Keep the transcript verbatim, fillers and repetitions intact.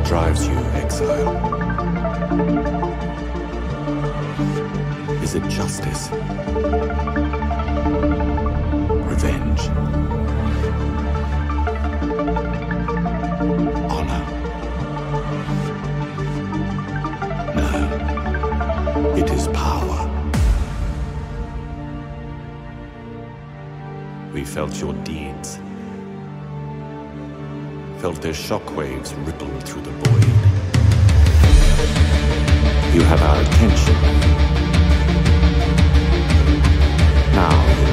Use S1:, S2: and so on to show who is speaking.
S1: drives you, Exile? Is it justice? Revenge? Honor? No, it is power. We felt your deeds. Felt their shockwaves ripple through the void. You have our attention. Now